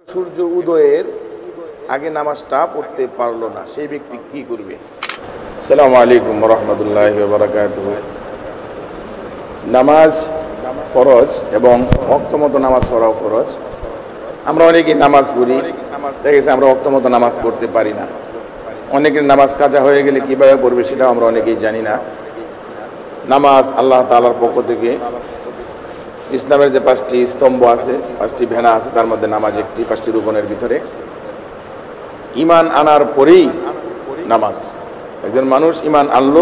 সূর্য উদয়ের আগে নামাজটা পড়তে পারলো না, সেই ব্যক্তি কি করবে? আসসালামু আলাইকুম ওয়া রাহমাতুল্লাহি ওয়া বারাকাতুহু। নামাজ ফরজ এবং ওয়াক্ত মতো নামাজ পড়াও ফরজ। আমরা অনেকেই নামাজ পড়ি, দেখেছি আমরা ওয়াক্ত মতো নামাজ পড়তে পারি না। অনেকের নামাজ কাজা হয়ে গেলে কীভাবে পড়বে সেটাও আমরা অনেকেই জানি না। নামাজ আল্লাহ তাআলার পক্ষ থেকে ইসলামের যে 5টি স্তম্ভ আছে, 5টি ভেনা আছে, তার মধ্যে নামাজ একটি, 5টি রুকনের ভিতরে। ঈমান আনার পরেই নামাজ, একজন মানুষ ঈমান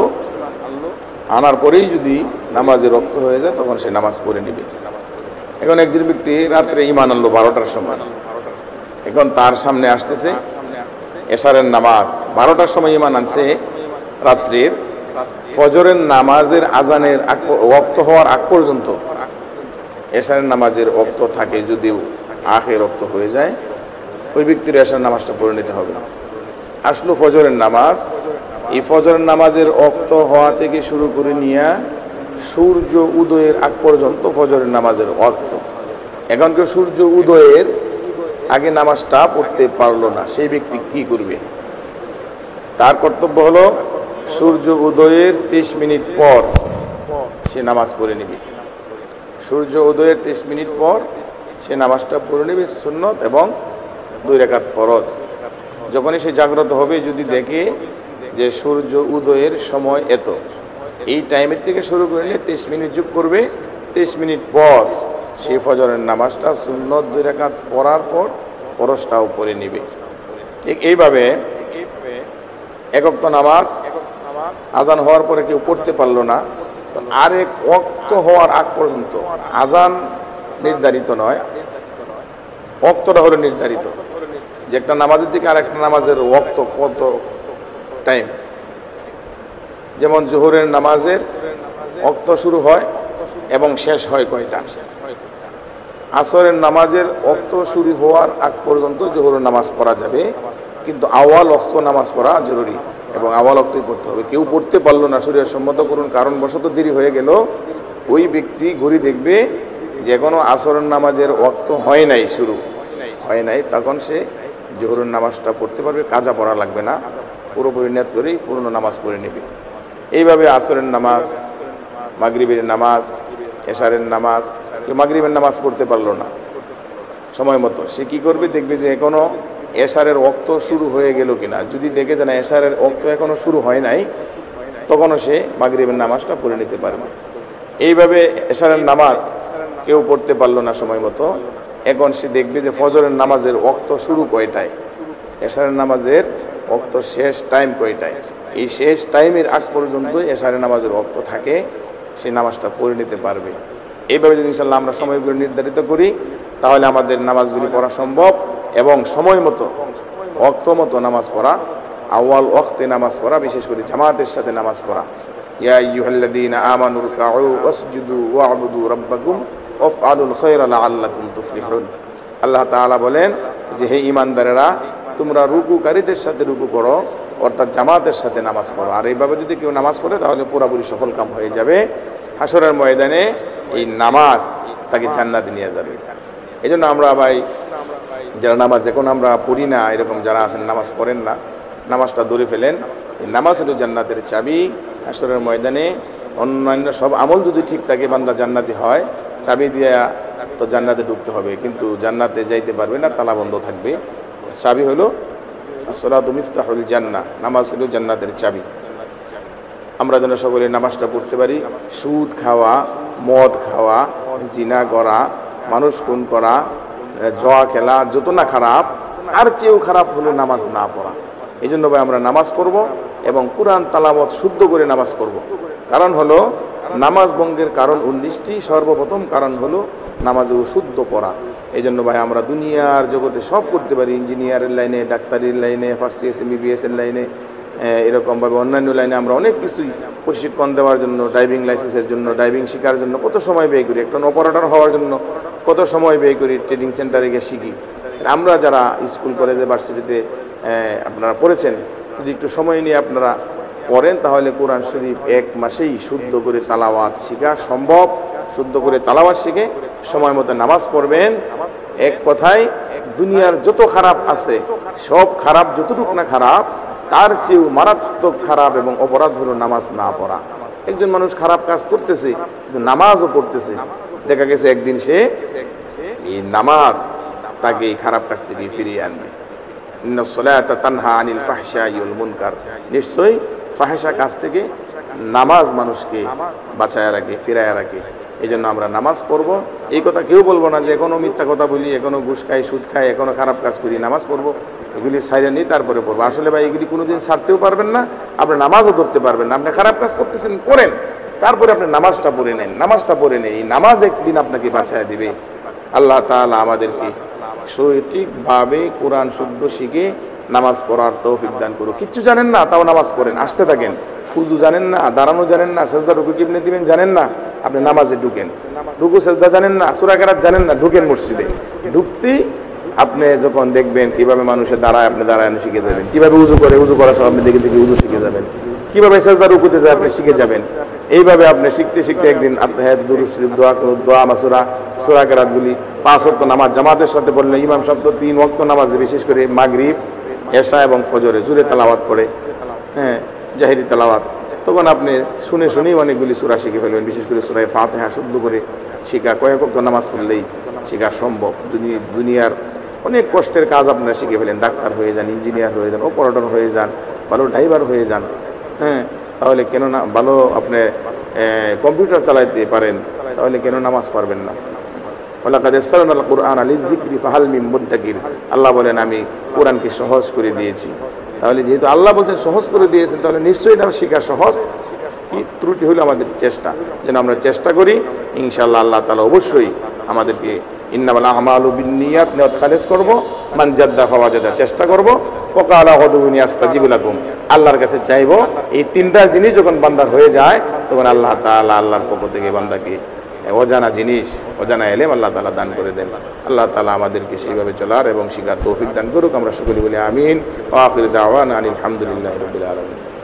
আনার পরেই যদি নামাজে রক্ত হয়ে যায় তখন সে নামাজ পড়ে নেবে। এখন একজন ব্যক্তি রাত্রে ঈমান আনলো 12টার সময়, এখন তার সামনে আসতেছে এশারের নামাজ। 12টার সময় ঈমান আনছে, রাত্রির ফজরের নামাজের আজানের ওয়াক্ত হওয়ার আগ পর্যন্ত এশারের নামাজের ওয়াক্ত থাকে, যদিও আখের ওয়াক্ত হয়ে যায়, ওই ব্যক্তির এশার নামাজটা পড়ে নিতে হবে। আসলো ফজরের নামাজ, এই ফজরের নামাজের ওয়াক্ত হওয়া থেকে শুরু করে নিয়ে সূর্য উদয়ের আগ পর্যন্ত ফজরের নামাজের ওয়াক্ত। এখন কেউ সূর্য উদয়ের আগে নামাজটা পড়তে পারলো না, সেই ব্যক্তি কি করবে? তার কর্তব্য হলো সূর্য উদয়ের 30 মিনিট পর সে নামাজ পড়ে নেবে। সূর্য উদয়ের 30 মিনিট পর সে নামাজটা পড়ে নেবে, সুন্নত এবং 2 রাকাত ফরজ। যখনই সে জাগ্রত হবে, যদি দেখে যে সূর্য উদয়ের সময় এত, এই টাইমের থেকে শুরু করলে 30 মিনিট যোগ করবে, 30 মিনিট পর সে ফজরের নামাজটা সুন্নত 2 রাকাত পড়ার পর ফরজটাও পড়ে নেবে। ঠিক এইভাবে এক ওয়াক্ত নামাজ আজান হওয়ার পরে কেউ পড়তে পারলো না, আরেক ওয়াক্ত হওয়ার আগ পর্যন্ত, আজান নির্ধারিত নয়, ওয়াক্তটা হলো নির্ধারিত, যে একটা নামাজের দিকে আর একটা নামাজের ওয়াক্ত কত টাইম। যেমন জোহরের নামাজের ওয়াক্ত শুরু হয় এবং শেষ হয় কয়টা। আসরের নামাজের ওয়াক্ত শুরু হওয়ার আগ পর্যন্ত জোহরের নামাজ পড়া যাবে, কিন্তু আওয়াল ওয়াক্ত নামাজ পড়া জরুরি এবং আওয়াল ওয়াক্তই পড়তে হবে। কেউ পড়তে পারলো না, শরীর সম্মত করুন কারণবশত দেরি হয়ে গেল, ওই ব্যক্তি ঘড়ি দেখবে যে এখনো আসরের নামাজের ওয়াক্ত হয় নাই, শুরু হয় নাই, তখন সে জোহরের নামাজটা পড়তে পারবে, কাজা পড়া লাগবে না, পুরোপুরি নিয়ত করেই পূর্ণ নামাজ পড়ে নেবে। এইভাবে আসরের নামাজ, মাগরিবের নামাজ, এশারের নামাজ, কেউ মাগরিবের নামাজ পড়তে পারলো না সময় মতো, সে কী করবে? দেখবে যে এখনো এশারের ওয়াক্ত শুরু হয়ে গেল কিনা। যদি দেখে যে না এশারের ওয়াক্ত এখনো শুরু হয় নাই, তখনও সে মাগরিবের নামাজটা পড়ে নিতে পারবে। এইভাবে এশারের নামাজ কেউ পড়তে পারলো না সময় মতো, এখন সে দেখবে যে ফজরের নামাজের ওয়াক্ত শুরু কয়টায়, এশারের নামাজের ওয়াক্ত শেষ টাইম কয়টায়। এই শেষ টাইমের আগ পর্যন্ত এশারের নামাজের ওয়াক্ত থাকে, সেই নামাজটা পড়ে নিতে পারবে। এইভাবে যদি ইনশাআল্লাহ আমরা সময়গুলো নির্ধারিত করি, তাহলে আমাদের নামাজগুলি পড়া সম্ভব এবং সময় মতো ওয়াক্ত মতো নামাজ পড়া, আউয়াল ওয়াক্তে নামাজ পড়া, বিশেষ করে জামাতের সাথে নামাজ পড়া। ইয়া আইয়ুহাল্লাযীনা আমানু রুকউ ওয়াসজুদু ওয়া'বুদু রাব্বাকুম ওয়াফআলুল খায়রা লাআল্লাকুম তুফলিহুন। আল্লাহ তাআলা বলেন যে হে ঈমানদারেরা, তোমরা রুকুকারীদের সাথে রুকু করো, অর্থাৎ জামাতের সাথে নামাজ পড়ো। আর এইভাবে যদি কেউ নামাজ পড়ে তাহলে পুরোপুরি সফল কাম হয়ে যাবে। হাশরের ময়দানে এই নামাজ তাকে জান্নাতে নিয়ে যাবে। এই জন্য আমরা ভাই যারা নামাজ এখন আমরা পড়ি না, এরকম যারা আছেন নামাজ পড়েন না, নামাজটা ধরে ফেলেন। এই নামাজ হলো জান্নাতের চাবি। হাশরের ময়দানে অন্যান্য সব আমল যদি ঠিক থাকে, বান্দা জান্নাতি হয়, চাবি দিয়া তো জান্নাতে ঢুকতে হবে, কিন্তু জান্নাতে যাইতে পারবে না, তালা বন্ধ থাকবে। চাবি হলো আসসালাতু মিফতাহুল জান্নাহ, নামাজ হলো জান্নাতের চাবি। আমরা যেন সকলে নামাজটা পড়তে পারি। সুদ খাওয়া, মদ খাওয়া, জিনা করা, মানুষ খুন করা, জুয়া খেলা যত না খারাপ, আর চেয়েও খারাপ হলো নামাজ না পড়া। এই জন্য ভাই আমরা নামাজ পড়ব এবং কুরআন তালাওয়াত শুদ্ধ করে নামাজ পড়ব। কারণ হলো নামাজ ভঙ্গের কারণ 19টি, সর্বপ্রথম কারণ হলো নামাজও শুদ্ধ পড়া। এই জন্য ভাই আমরা দুনিয়ার জগতে সব করতে পারি, ইঞ্জিনিয়ারের লাইনে, ডাক্তারির লাইনে, ফার্সিএস MBBS-এর লাইনে, এরকমভাবে অন্যান্য লাইনে আমরা অনেক কিছুই প্রশিক্ষণ দেওয়ার জন্য, ড্রাইভিং লাইসেন্সের জন্য, ড্রাইভিং শেখার জন্য কত সময় ব্যয় করি, একটা অপারেটর হওয়ার জন্য কত সময় ব্যয় করি, ট্রেনিং সেন্টারে গিয়ে শিখি। আমরা যারা স্কুল কলেজে ভার্সিটিতে আপনারা পড়েছেন, যদি একটু সময় নিয়ে আপনারা পড়েন তাহলে কোরআন শরীফ 1 মাসেই শুদ্ধ করে তালাওয়াত শেখা সম্ভব। শুদ্ধ করে তালাওয়াত শিখে সময় মতো নামাজ পড়বেন, এক কথায় দুনিয়ার যত খারাপ আছে সব খারাপ, যতটুকু না খারাপ তার চেয়েও মারাত্মক খারাপ এবং অপরাধ হলো নামাজ না পড়া। একজন মানুষ খারাপ কাজ করতেছে, নামাজও পড়তেছে, দেখা গেছে একদিন সে এই নামাজ তাকে এই খারাপ কাজ থেকে ফিরিয়ে আনবে। ইন্নাস সালাতা তানহা আনিল ফাহশাই ওয়াল মুনকার, নিশ্চয়ই ফাহেসা কাজ থেকে নামাজ মানুষকে বাঁচায় রাখে, ফিরায় রাখে। এই জন্য আমরা নামাজ পড়বো। এই কথা কেউ বলবো না যে এখনো মিথ্যা কথা বলি, এখনো ঘুষ খাই, সুদ খাই, এখনো খারাপ কাজ করি, নামাজ পড়বো। এগুলি সাইডে নিয়ে তারপরে পড়বো। আসলে ভাই এগুলি কোনোদিন ছাড়তেও পারবেন না, আপনি নামাজও ধরতে পারবেন না। আপনি খারাপ কাজ করতেছেন, করেন, তারপরে আপনি নামাজটা পড়ে নেন। নামাজটা পড়ে নেই, নামাজ একদিন আপনাকে বাঁচায় দিবে। আল্লাহ তাআলা আমাদেরকে সঠিকভাবে কোরআন শুদ্ধ শিখে নামাজ পড়ার তৌফিক দান করুক। কিচ্ছু জানেন না তাও নামাজ পড়েন, আসতে থাকেন। উযু জানেন না, দাঁড়ানো জানেন না, সেজদা রুকু কিভাবে দিবেন জানেন না, আপনি নামাজে ঢুকেন। রুকু সেজদা জানেন না, সূরা কেরাত জানেন না, ঢুকেন মসজিদে। ঢুকতেই আপনি যখন দেখবেন কিভাবে মানুষে দাঁড়ায়, আপনি দাঁড়ানো শিখে যাবেন। কিভাবে উযু করে, উযু করার সময় আপনি দেখে দেখে উযু শিখে যাবেন। কিভাবে সেজদা রুকুতে যায় আপনি শিখে যাবেন। এইভাবে আপনি শিখতে শিখতে একদিন আত্তাহিয়াত, দুরূদ শরীফ, দোয়া, কুনুত, দোয়া, মাসুরা, সূরা কেরাতগুলি 5 ওয়াক্ত নামাজ জামাতের সাথে পড়লে, ইমাম সাহেব তো 3 ওয়াক্ত নামাজে বিশেষ করে মাগরিব, এশা এবং ফজরে জোরে তেলাওয়াত করে, হ্যাঁ, জাহেরি তেলাওয়াত, তখন আপনি শুনে শুনেই অনেকগুলি সূরা শিখে ফেলবেন। বিশেষ করে সূরা ফাতিহা শুদ্ধ করে শিখা, কয়েক ওয়াক্ত নামাজ পড়লেই শেখা সম্ভব। দুনিয়ার অনেক কষ্টের কাজ আপনারা শিখে ফেলেন, ডাক্তার হয়ে যান, ইঞ্জিনিয়ার হয়ে যান, অপারেটর হয়ে যান, ভালো ড্রাইভার হয়ে যান, হ্যাঁ, তাহলে কেন না ভালো আপনি কম্পিউটার চালাইতে পারেন, তাহলে কেন নামাজ পারবেন না? ওয়ালাকাদ ইয়াসসারনাল কুরআনা লিযিকরি ফাহাল মিন মুদ্দাকির, আল্লাহ বলেন আমি কোরআনকে সহজ করে দিয়েছি। তাহলে যেহেতু আল্লাহ বলছেন সহজ করে দিয়েছেন, তাহলে নিশ্চয়ই এটা শেখা সহজ। কি ত্রুটি হলো আমাদের চেষ্টা, যেন আমরা চেষ্টা করি। ইনশাআল্লাহ আল্লাহ তাআলা অবশ্যই আমাদেরকে ইন্নামাল আমালু বিন্নিয়াত, নিয়ত খালেস করব, মান জাদ্দা ফাওয়াজাদা, চেষ্টা করব। ওয়াকালা উদউনি আস্তাজিবু লাকুম, আল্লাহর কাছে চাইবো। এই তিনটা জিনিস যখন বান্দার হয়ে যায়, তখন আল্লাহ তাআলা আল্লাহর পক্ষ থেকে বান্দাকে অজানা জিনিস, অজানা ইলম আল্লাহ তাআলা দান করে দেন। আল্লাহ তাআলা আমাদেরকে সেইভাবে চলার এবং শিখার তৌফিক দান করুক। আমরা সকলে বলি আমিন। ওয়া আখিরু দাওয়ানা আনিল হামদুলিল্লাহি রাব্বিল আলামিন।